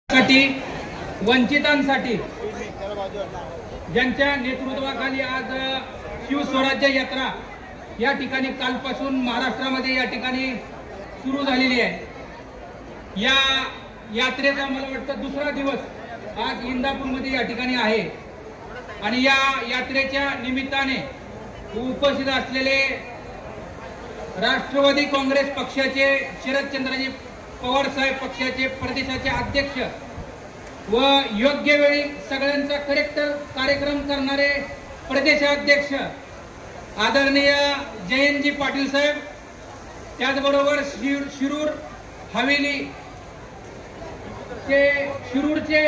साठी वंचितांसाठी ज्यांच्या नेतृत्वाखाली आज शिवस्वराज्य यात्रा या ठिकाणी कालपासून महाराष्ट्रामध्ये या ठिकाणी सुरू झालेली आहे। या यात्रेचा मला वाटतं दुसरा दिवस आज इंदापूरमध्ये या ठिकाणी आहे आणि या यात्रेच्या निमित्ताने उपस्थित असलेले राष्ट्रवादी काँग्रेस पक्षाचे शरदचंद्रजी पवार साहेब पक्षाचे प्रदेशाचे अध्यक्ष व योग्य वेळी सगळ्यांचा करेक्ट कार्यक्रम करणारे प्रदेशाध्यक्ष आदरणीय जयंतजी पाटील साहेब, त्याचबरोबर शिरूर हवेली शिरूरचे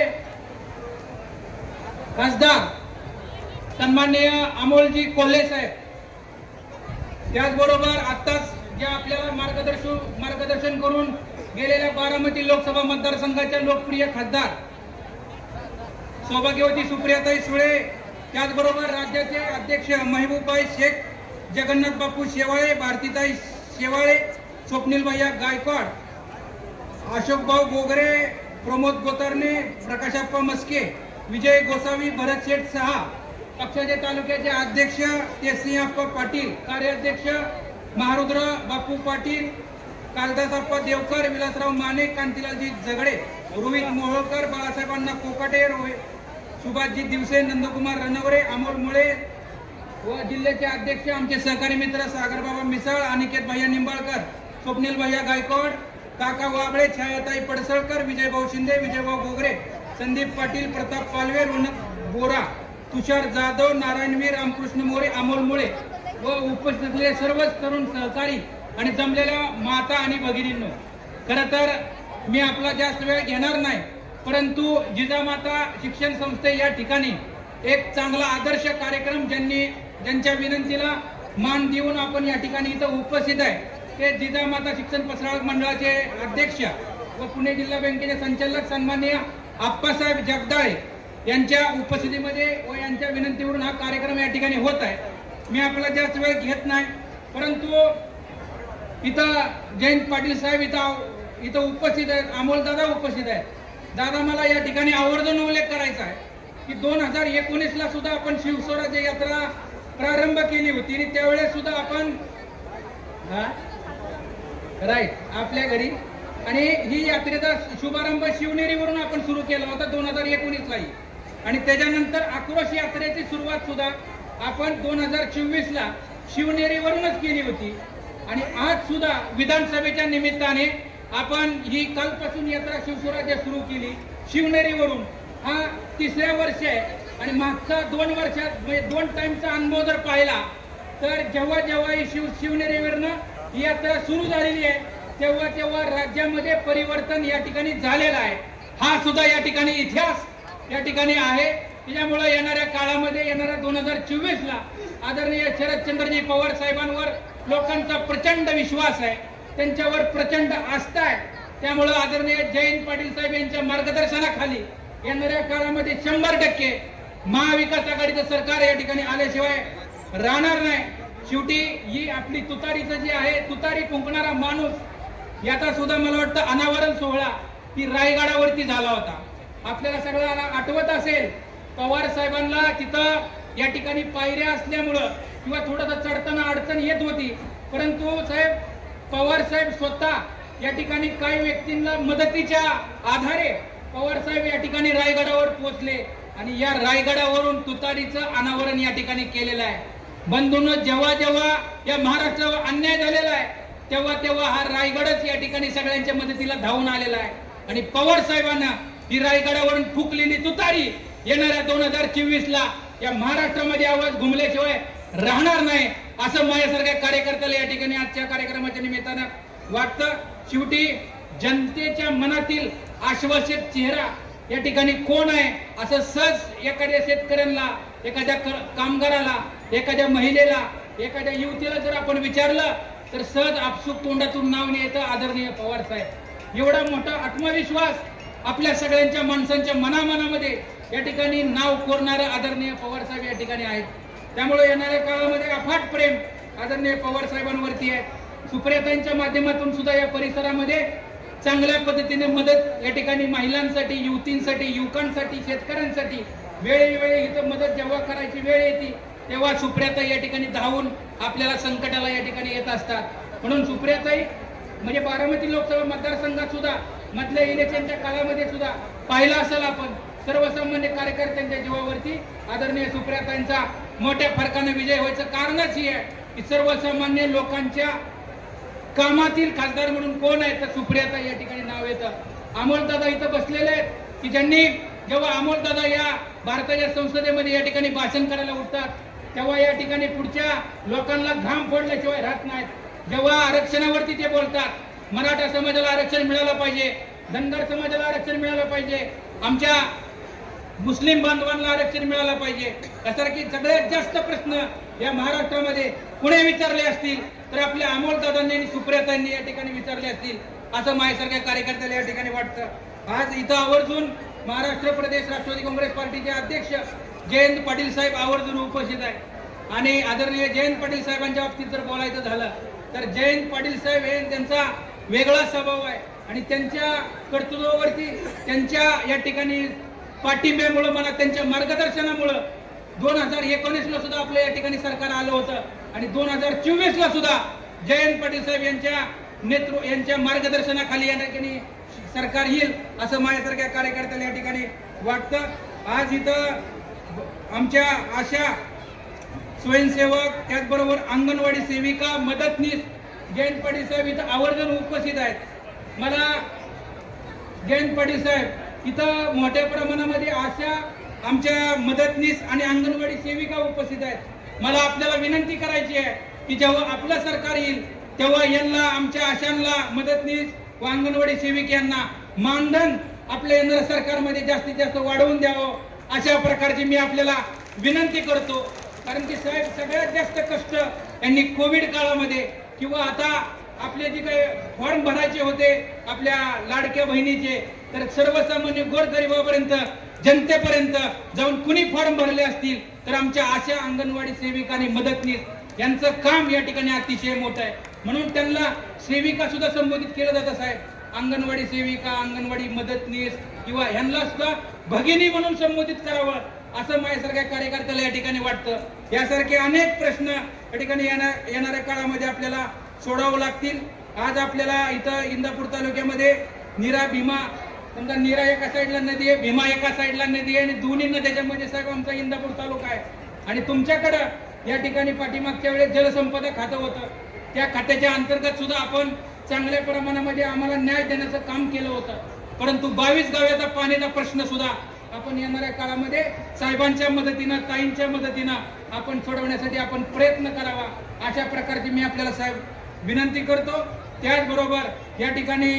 खासदार सन्माननीय अमोलजी कोल्हे साहेब, त्याचबरोबर आत्ताच जे आपल्याला मार्गदर्शन करून गेलेल्या बारामती लोकसभा मतदारसंघाच्या लोकप्रिय खासदार सौभाग्यवती सुप्रियाताई सुळे, त्याचबरोबर राज्याचे अध्यक्ष महबूबाई शेख, जगन्नाथ बापू शेवाळे, भारतीताई शेवाळे, स्वप्नील भैया गायकवाड, अशोकभाऊ बोगरे, प्रमोद गोतरणे, प्रकाशप्पा मस्के, विजय गोसावी, भरत शेठ सहा, पक्षाचे तालुक्याचे अध्यक्ष तेसिंहप्पा पाटील, कार्याध्यक्ष महारुद्र बापू पाटील, कालिदासप्पा देवकर, विलासराव माने, कांतीलालजी झगडे, रोहित मोहोळकर, बाळासाहेबांना कोकाटे, सुभाषजी दिवसे, नंदकुमार रणवरे, अमोल मुळे व जिल्ह्याचे अध्यक्ष आमचे सहकारी मित्र सागरबाबा मिसाळ, अनिकेत भैया निंबाळकर, स्वप्नील भैया गायकवाड, काका वाबळे, छायाताई पडसळकर, विजयभाऊ शिंदे, विजयभाऊ बोगरे, संदीप पाटील, प्रताप पालवे, रोनक बोरा, तुषार जाधव, नारायणवीर, रामकृष्ण मोरे, अमोल मुळे व उपस्थित असलेले सर्वच तरुण सहकारी आणि जमलेल्या माता आणि भगिनींनो, खरं तर मी आपला जास्त वेळ घेणार नाही, परंतु जिजामाता शिक्षण संस्थे या ठिकाणी एक चांगला आदर्श कार्यक्रम ज्यांच्या विनंतीला मान देऊन आपण या ठिकाणी इथं उपस्थित आहे ते जिजामाता शिक्षण प्रसारक मंडळाचे अध्यक्ष व पुणे जिल्हा बँकेचे संचालक सन्माननीय आप्पासाहेब जगदाळे यांच्या उपस्थितीमध्ये व यांच्या विनंतीवरून हा कार्यक्रम या ठिकाणी होत आहे। मी आपला जास्त वेळ घेत नाही, परंतु इथं जयंत पाटील साहेब इथं उपस्थित आहेत, अमोल दादा उपस्थित आहेत। दादा, मला या ठिकाणी आवर्जून उल्लेख करायचा आहे की 2019ला सुद्धा आपण शिवस्वराज्य यात्रा प्रारंभ केली होती आणि त्यावेळेस सुद्धा आपण आपल्या घरी आणि ही यात्रेचा शुभारंभ शिवनेरीवरून आपण सुरू केला होता 2019ला आणि त्याच्यानंतर आक्रोश यात्रेची सुरुवात सुद्धा आपण 2024ला शिवनेरीवरूनच केली होती आणि आज सुद्धा विधानसभेच्या निमित्ताने आपण ही कालपासून यात्रा शिवस्वराज्य सुरू केली शिवनेरीवरून। हा तिसऱ्या वर्ष आहे आणि मागचा 2 वर्षात म्हणजे 2 टाइमचा अनुभव जर पाहिला तर जेव्हा ही शिवनेरीवरनं ही यात्रा सुरू झालेली आहे तेव्हा राज्यामध्ये परिवर्तन या ठिकाणी झालेलं आहे। हा सुद्धा या ठिकाणी इतिहास या ठिकाणी आहे। त्याच्यामुळे येणाऱ्या काळामध्ये येणाऱ्या 2024ला आदरणीय शरदचंद्रजी पवार साहेबांवर लोकांचा प्रचंड विश्वास आहे, त्यांच्यावर प्रचंड आस्था आहे। त्यामुळे आदरणीय जयंत पाटील साहेब यांच्या मार्गदर्शनाखाली येणाऱ्या काळामध्ये 100% महाविकास आघाडीचं सरकार या ठिकाणी आल्याशिवाय राहणार नाही। शेवटी ही आपली तुतारीचं जी आहे तुतारी फुंकणारा माणूस याचा सुद्धा मला वाटतं अनावरण सोहळा ती रायगडावरती झाला होता। आपल्याला सगळ्यांना आठवत असेल पवार साहेबांना तिथं या ठिकाणी पायऱ्या असल्यामुळं किंवा थोडंसं चढताना अडचण येत होती, परंतु पवार साहेब स्वतः या ठिकाणी काही व्यक्तींना मदतीच्या आधारे पवार साहेब या ठिकाणी रायगडावर पोहोचले आणि या रायगडावरून तुतारीचं अनावरण या ठिकाणी केलेलं आहे। बंधूंनो, जेव्हा या महाराष्ट्रावर अन्याय झालेला आहे तेव्हा हा रायगडच या ठिकाणी सगळ्यांच्या मदतीला धावून आलेला आहे आणि पवार साहेबांना ही रायगडावरून फुकलेली तुतारी येणाऱ्या 2024ला या महाराष्ट्रामध्ये आवाज घुमल्याशिवाय राहणार नाही असं माझ्यासारख्या कार्यकर्त्याला या ठिकाणी आजच्या कार्यक्रमाच्या निमित्तानं वाटतं। शेवटी जनतेच्या मनातील आश्वासित चेहरा या ठिकाणी कोण आहे असं सहज एखाद्या शेतकऱ्यांना, एखाद्या कामगाराला, एखाद्या महिलेला, एखाद्या युवतीला जर आपण विचारलं तर सहज आपसुक तोंडातून नाव येतं आदरणीय पवार साहेब। एवढा मोठा आत्मविश्वास आपल्या सगळ्यांच्या माणसांच्या मनामध्ये या ठिकाणी नाव कोरणारे आदरणीय पवार साहेब या ठिकाणी आहेत। त्यामुळे येणाऱ्या काळामध्ये अफाट प्रेम आदरणीय पवार साहेबांवरती आहे। सुप्रियाताईंच्या माध्यमातून सुद्धा या परिसरामध्ये चांगल्या पद्धतीने मदत या ठिकाणी महिलांसाठी, युवतींसाठी, युवकांसाठी, शेतकऱ्यांसाठी वेळोवेळी इथं मदत जेव्हा करायची वेळ येते तेव्हा सुप्रियाताई या ठिकाणी धावून आपल्याला संकटाला या ठिकाणी येत असतात। म्हणून सुप्रियाताई म्हणजे बारामती लोकसभा मतदारसंघात सुद्धा मधल्या इलेक्शनच्या काळामध्ये सुद्धा पाहिलं असेल आपण, सर्वसामान्य कार्यकर्त्यांच्या जीवावरती आदरणीय सुप्रियाताईंचा मोठ्या फरकाने विजय व्हायचं कारणच ही आहे की सर्वसामान्य लोकांच्या कामातील खासदार म्हणून कोण आहे तर सुप्रियाताई या ठिकाणी नाव येतं। अमोलदादा इथं बसलेले आहेत की ज्यांनी जेव्हा अमोलदादा या भारताच्या संसदेमध्ये या ठिकाणी भाषण करायला उठतात तेव्हा या ठिकाणी पुढच्या लोकांना घाम फोडल्याशिवाय राहत नाहीत। जेव्हा आरक्षणावरती ते बोलतात, मराठा समाजाला आरक्षण मिळालं पाहिजे, धनगर समाजाला आरक्षण मिळालं पाहिजे, आमच्या मुस्लिम बांधवांना आरक्षण मिळालं पाहिजे, यासारखी सगळ्यात जास्त प्रश्न या महाराष्ट्रामध्ये कुणी विचारले असतील तर आपल्या अमोलदादांनी आणि सुप्रियाताईंनी या ठिकाणी विचारले असतील असं माझ्यासारख्या कार्यकर्त्याला या ठिकाणी वाटतं। आज इथं आवर्जून महाराष्ट्र प्रदेश राष्ट्रवादी काँग्रेस पार्टीचे अध्यक्ष जयंत पाटील साहेब आवर्जून उपस्थित आहे आणि आदरणीय जयंत पाटील साहेबांच्या बाबतीत जर बोलायचं झालं तर जयंत पाटील साहेब हे त्यांचा वेगळा स्वभाव आहे आणि त्यांच्या कर्तृत्वावरती त्यांच्या या ठिकाणी पाठिंब्यामुळे मला त्यांच्या मार्गदर्शनामुळे 2019 ला सुद्धा आपल्या या ठिकाणी सरकार आलं होतं आणि 2024 ला सुद्धा जयंत पाटील साहेब यांच्या मार्गदर्शनाखाली या ठिकाणी सरकार येईल असं माझ्यासारख्या कार्यकर्त्याला या ठिकाणी वाटतं। आज इथं आमच्या आशा स्वयंसेवक त्याचबरोबर अंगणवाडी सेविका मदतनीस जयंत पाटील साहेब इथं आवर्जून उपस्थित आहेत। मला जयंत पाटील साहेब इथं मोठ्या प्रमाणामध्ये आशा आमच्या मदतनीस आणि अंगणवाडी सेविका उपस्थित आहेत। मला आपल्याला विनंती करायची आहे की जेव्हा आपलं सरकार येईल तेव्हा यांना आमच्या आशांना मदतनीस व अंगणवाडी सेविकांना मानधन आपल्या येणाऱ्या सरकारमध्ये जास्तीत जास्त वाढवून द्यावं अशा प्रकारची मी आपल्याला विनंती करतो। कारण की साहेब सगळ्यात जास्त कष्ट यांनी कोविड काळामध्ये किंवा आता आपले जे काही फॉर्म भरायचे होते आपल्या लाडक्या बहिणीचे तर सर्वसामान्य गोरगरिबापर्यंत जनतेपर्यंत जाऊन कुणी फॉर्म भरले असतील तर आमच्या आशा अंगणवाडी सेविका आणि मदतनीस यांचं काम या ठिकाणी अतिशय मोठं आहे। म्हणून त्यांना सेविका सुद्धा संबोधित केलं जातं साहेब, अंगणवाडी सेविका, अंगणवाडी मदतनीस किंवा यांना सुद्धा भगिनी म्हणून संबोधित करावं असं माझ्यासारख्या कार्यकर्त्याला या ठिकाणी वाटतं। यासारखे अनेक प्रश्न या ठिकाणी येणाऱ्या काळामध्ये आपल्याला सोडावं लागतील। आज आपल्याला इथं इंदापूर तालुक्यामध्ये नीरा भीमा, समजा नीरा एका साईडला नदी आहे, भीमा एका साईडला नदी आहे आणि दोन्ही नद्याच्यामध्ये साहेब आमचा इंदापूर तालुका आहे आणि तुमच्याकडं या ठिकाणी पाठीमागच्या वेळेस जलसंपदा खातं होतं, त्या खात्याच्या अंतर्गत सुद्धा आपण चांगल्या प्रमाणामध्ये आम्हाला न्याय देण्याचं काम केलं होतं। परंतु 22 गावाचा पाण्याचा प्रश्न सुद्धा आपण येणाऱ्या काळामध्ये साहेबांच्या मदतीनं, ताईंच्या मदतीनं आपण सोडवण्यासाठी आपण प्रयत्न करावा अशा प्रकारची मी आपल्याला साहेब विनंती करतो। त्याचबरोबर या ठिकाणी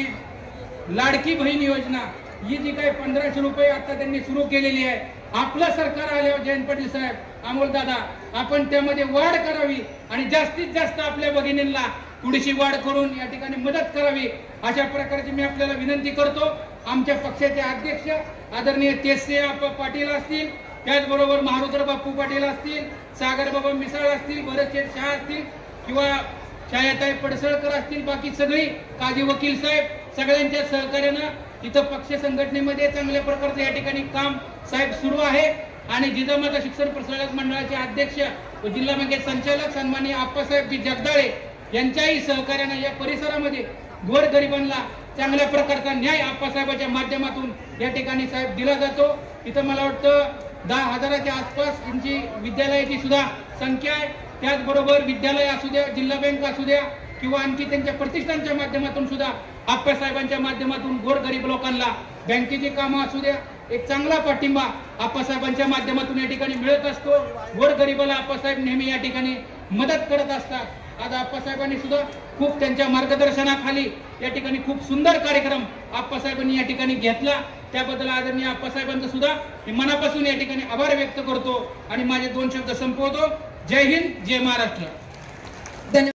लाडकी बहीण योजना ही जी काही 1500 रुपये आता त्यांनी सुरू केलेली आहे, आपलं सरकार आल्यावर जयंत पाटील साहेब, अमोलदादा आपण त्यामध्ये वाढ करावी आणि जास्तीत जास्त आपल्या भगिनींना थोडीशी वाढ करून या ठिकाणी मदत करावी अशा प्रकारची मी आपल्याला विनंती करतो। आमच्या पक्षाचे अध्यक्ष आदरणीय तेजसे पाटील असतील, त्याचबरोबर महारुद्र बापू पाटील असतील, सागर बाबा मिसाळ असतील, भरतशेठ शाह असतील किंवा छायाताई पडसळकर असतील, बाकी सगळी काजी वकील साहेब सगळ्यांच्या सहकार्यानं इथं पक्ष संघटनेमध्ये चांगल्या प्रकारचं या ठिकाणी काम साहेब सुरू आहे आणि जिजामाता शिक्षण प्रसारक मंडळाचे अध्यक्ष व जिल्हा बँकेचे संचालक सन्माननीय आप्पासाहेब जगदाळे यांच्याही सहकार्यानं या परिसरामध्ये गोरगरिबांना चांगल्या प्रकारचा न्याय आप्पासाहेबांच्या माध्यमातून या ठिकाणी साहेब दिला जातो। इथं मला वाटतं 10,000च्या आसपास यांची विद्यालयाची सुद्धा संख्या आहे। त्याचबरोबर विद्यालय असू द्या, जिल्हा बँक असू द्या किंवा आणखी त्यांच्या प्रतिष्ठानच्या माध्यमातून सुद्धा आप्पासाहेबांच्या माध्यमातून गोरगरीब लोकांना बँकेची कामं असू द्या एक चांगला पाठिंबा आप्पासाहेबांच्या माध्यमातून या ठिकाणी मिळत असतो। गोरगरिबाला आप्पासाहेब नेहमी या ठिकाणी मदत करत असतात। आज आप्पासाहेबांनी सुद्धा खूप त्यांच्या मार्गदर्शनाखाली या ठिकाणी खूप सुंदर कार्यक्रम आप्पासाहेबांनी या ठिकाणी घेतला, त्याबद्दल आदरणीय आप्पासाहेबांचं सुद्धा मी मनापासून या ठिकाणी आभार व्यक्त करतो आणि माझे 2 शब्द संपवतो। जय हिंद, जय महाराष्ट्र।